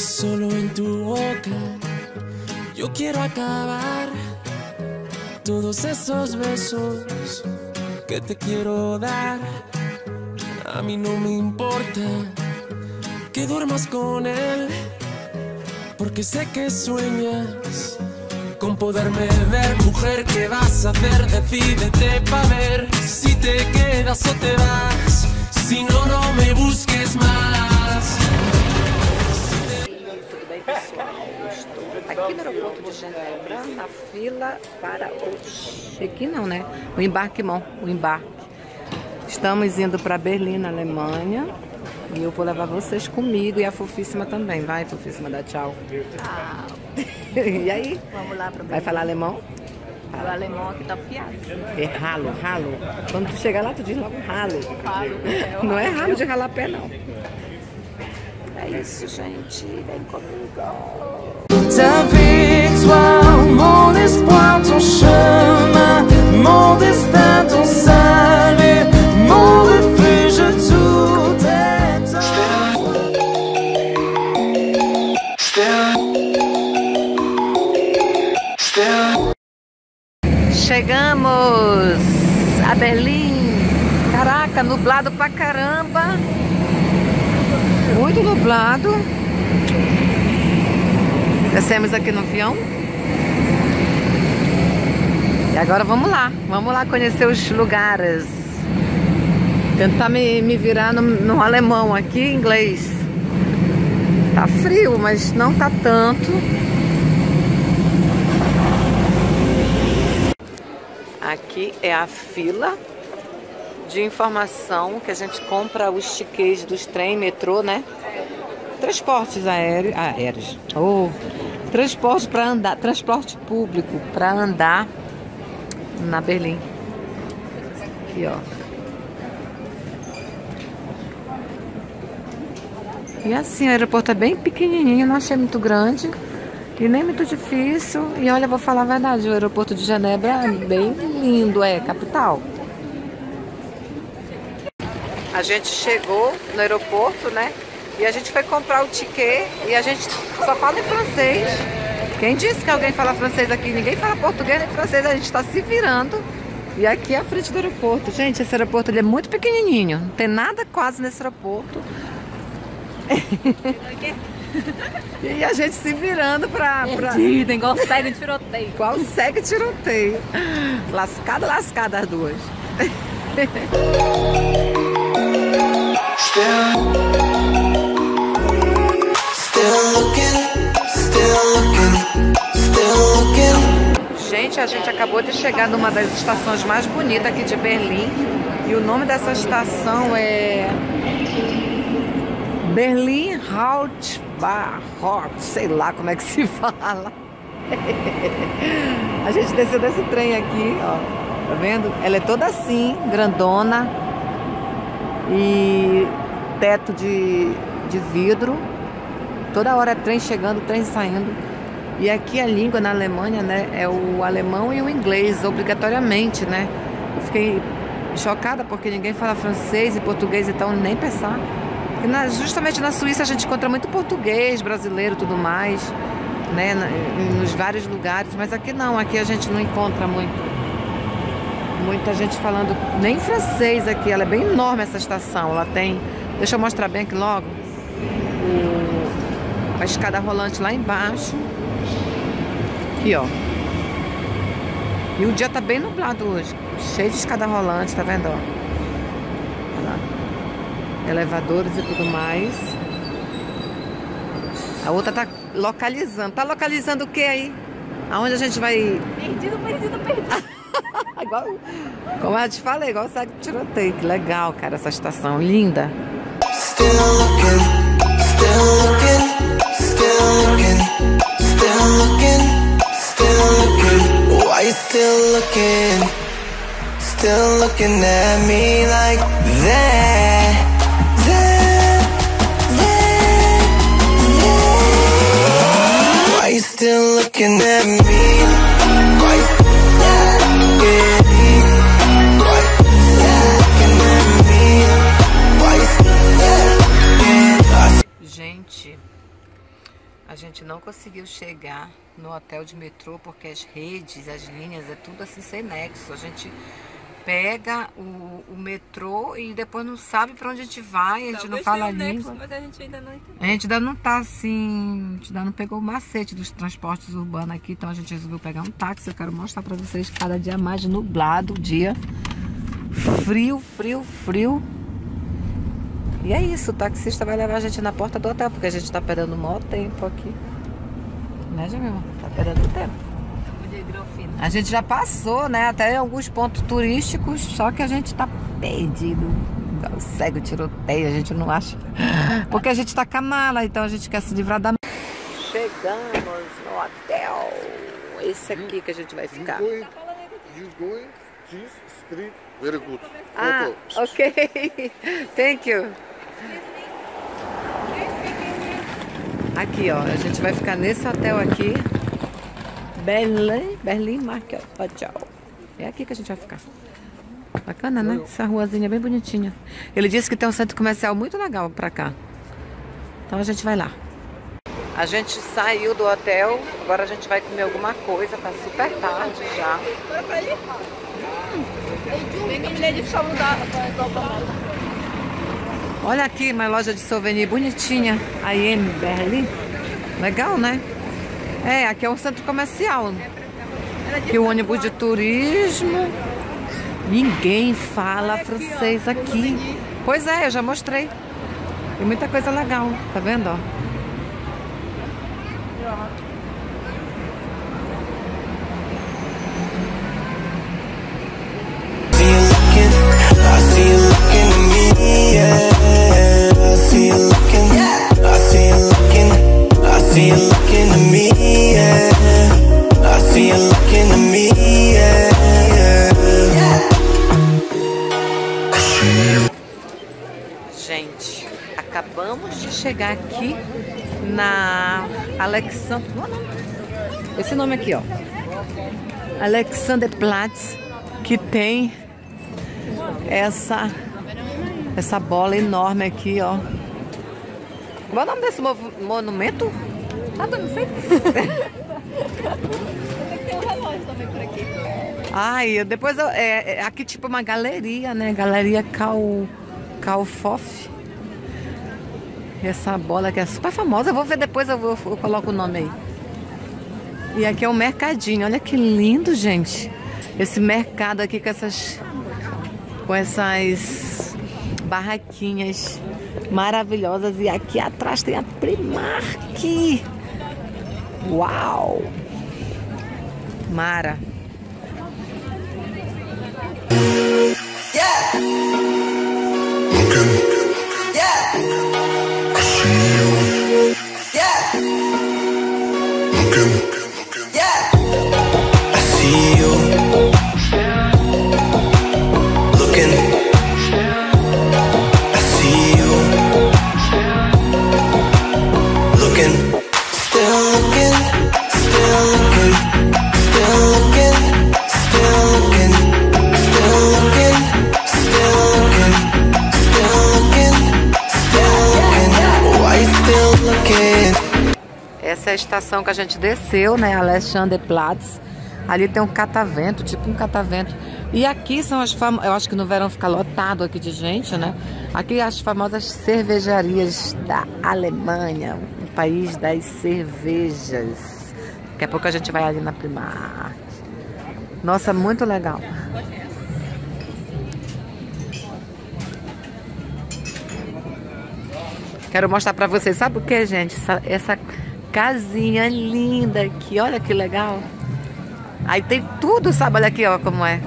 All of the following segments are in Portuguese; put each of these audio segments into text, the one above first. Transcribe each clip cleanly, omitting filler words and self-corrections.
Solo en tu boca yo quiero acabar todos esos besos que te quiero dar. A mí no me importa que duermas con él, porque sé que sueñas con poderme ver. Mujer, ¿qué vas a hacer? Decídete pa' ver si te quedas o te vas. Si no, no me busques más. Tudo bem, pessoal? Estou aqui no aeroporto de Genebra, na fila para o check-in, não, né? O embarque. Estamos indo para Berlim, na Alemanha. E eu vou levar vocês comigo e a Fofíssima também. Vai, Fofíssima, dá tchau. Tchau. E aí? Vamos lá para Berlim. Vai falar alemão? O alemão aqui tá afiado. É ralo. Quando tu chegar lá, tu diz logo ralo. Ralo. Não é ralo de ralar pé, não. É isso, gente. Vem comigo. T'invite, toi, mon espoir, ton chemin, mon destin, ton salut, mon refuge, tout est Chegamos a Berlim. Caraca, nublado pra caramba. Muito nublado. Descemos aqui no avião. E agora vamos lá conhecer os lugares. Tentar me virar no alemão aqui, em inglês. Tá frio, mas não tá tanto. Aqui é a fila de informação que a gente compra os tickets dos trem, metrô, né? Transportes aéreos. Transporte para andar, transporte público para andar na Berlim. Aqui, ó. E assim, o aeroporto é bem pequenininho, não achei muito grande e nem muito difícil. E olha, vou falar a verdade, o aeroporto de Genebra é bem lindo, é capital. A gente chegou no aeroporto, né? E a gente foi comprar o ticket e a gente só fala em francês. Quem disse que alguém fala francês aqui? Ninguém fala português nem francês, a gente está se virando. E aqui é a frente do aeroporto. Gente, esse aeroporto ele é muito pequenininho, não tem nada quase nesse aeroporto. E a gente se virando pra... Igual segue de tiroteio. Igual segue de tiroteio. Lascada as duas. Gente, a gente acabou de chegar numa das estações mais bonitas aqui de Berlim. E o nome dessa estação é Berlin Hauptbahnhof, sei lá como é que se fala. A gente desceu desse trem aqui, ó. Tá vendo? Ela é toda assim, grandona. E teto de vidro. Toda hora é trem chegando, trem saindo. E aqui a língua na Alemanha, né, é o alemão e o inglês, obrigatoriamente, né? Eu fiquei chocada porque ninguém fala francês e português, então nem pensar. Justamente na Suíça a gente encontra muito português, brasileiro e tudo mais, né, nos vários lugares, mas aqui não, aqui a gente não encontra muita gente falando nem francês aqui. Ela é bem enorme essa estação, ela tem, deixa eu mostrar bem aqui logo, a escada rolante lá embaixo, aqui ó, e o dia tá bem nublado hoje, cheio de escada rolante, tá vendo, ó, olha lá. Elevadores e tudo mais. A outra tá localizando. Tá localizando o que aí? Aonde a gente vai? Perdido. Igual, como eu te falei, igual segue de tiroteio. Que legal, cara, essa estação linda. Still looking. Why you still looking at me like that? Why you still looking at me? Why you looking at me? Why you looking at me? Why you looking at me? Gente, conseguiu chegar no hotel de metrô porque as redes, as linhas, é tudo assim sem nexo. A gente pega o metrô e depois não sabe pra onde a gente vai, a gente não fala a língua. Mas a gente ainda não entendeu. A gente ainda não tá assim, a gente ainda não pegou o macete dos transportes urbanos aqui, então a gente resolveu pegar um táxi. Eu quero mostrar pra vocês cada dia mais nublado o dia. Frio, frio, frio. E é isso, o taxista vai levar a gente na porta do hotel, porque a gente tá perdendo o maior tempo aqui. Né, Jamila? Tá perdendo tempo. A gente já passou, né, até alguns pontos turísticos, só que a gente tá perdido. Segue o tiroteio, a gente não acha. Porque a gente tá com a mala, então a gente quer se livrar da... Chegamos no hotel. Esse aqui que a gente vai ficar. You going this street very good. Ah, ok. Thank you. Aqui, ó, a gente vai ficar nesse hotel aqui. Berlin Market Hotel. É aqui que a gente vai ficar. Bacana, né? Essa ruazinha bem bonitinha. Ele disse que tem um centro comercial muito legal pra cá. Então a gente vai lá. A gente saiu do hotel. Agora a gente vai comer alguma coisa. Tá super tarde já. Olha aqui, uma loja de souvenir bonitinha. A IM Berlin. Legal, né? É, aqui é um centro comercial. Aqui o ônibus de turismo. Ninguém fala francês aqui. Pois é, eu já mostrei. Tem muita coisa legal, tá vendo, ó? Gente, acabamos de chegar aqui na Alexander... Esse nome aqui, ó. Alexanderplatz, que tem essa bola enorme aqui, ó. Como é o nome desse monumento? Ah, eu não sei. Tem um relógio também por aqui. Ai, depois aqui tipo uma galeria, né? Galeria Kaufhof. Essa bola que é super famosa. Eu vou ver depois, eu coloco o nome aí. E aqui é um mercadinho. Olha que lindo, gente. Esse mercado aqui com essas barraquinhas maravilhosas. E aqui atrás tem a Primark. Uau! Mara. Essa é a estação que a gente desceu, né? Alexanderplatz. Ali tem um catavento, tipo um catavento. E aqui são as famosas... Eu acho que no verão fica lotado aqui de gente, né? Aqui as famosas cervejarias da Alemanha, o país das cervejas. Daqui a pouco a gente vai ali na Primark. Nossa, muito legal. Quero mostrar pra vocês, sabe o que, gente? Essa casinha linda aqui, olha que legal. Aí tem tudo, sabe? Olha aqui, ó, como é.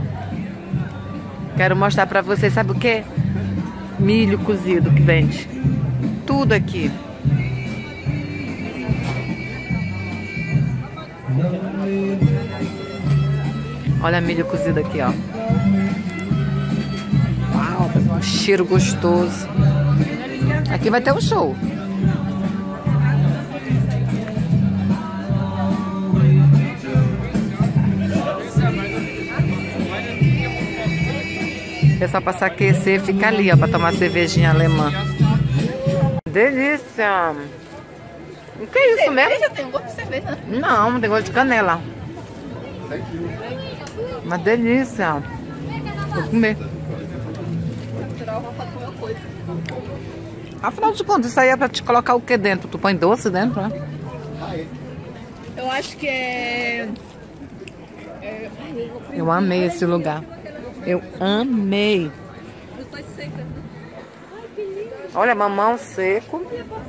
Quero mostrar pra vocês, sabe o que? Milho cozido que vende. Tudo aqui. Olha milho cozido aqui, ó. Uau, um cheiro gostoso. Aqui vai ter um show. É só passar aquecer e ficar ali, ó, pra tomar cervejinha alemã. Delícia! O que é isso mesmo? Cerveja? Tem um gosto de cerveja, né? Não, tem gosto de canela. Uma delícia. Vou comer. Vou tirar o roupa com uma coisa. Afinal de contas, isso aí é pra te colocar o que dentro? Tu põe doce dentro, né? Eu acho que é... Eu amei esse lugar. Eu amei. Frutas secas, né? Olha, mamão seco.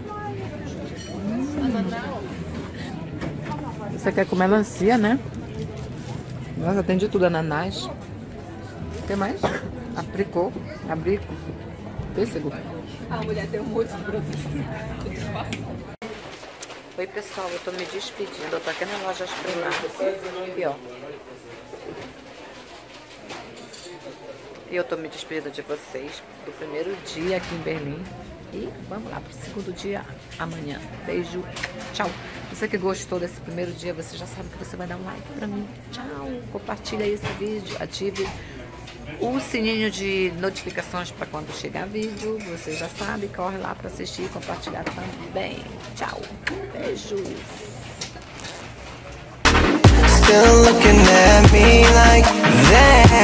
Você quer com melancia, né? Nossa, tem de tudo, ananás. O que mais? Abrico. Pêssego. A mulher tem um monte de produtos. Oi, pessoal, eu tô me despedindo. Eu tô aqui na loja Primark. Aqui, ó. E eu tô me despedindo de vocês do primeiro dia aqui em Berlim. E vamos lá pro segundo dia amanhã. Beijo, tchau. Você que gostou desse primeiro dia, você já sabe que você vai dar um like pra mim. Tchau. Compartilha esse vídeo, ative o sininho de notificações para quando chegar vídeo. Você já sabe, corre lá pra assistir e compartilhar também. Tchau. Beijos. Still looking at me like that.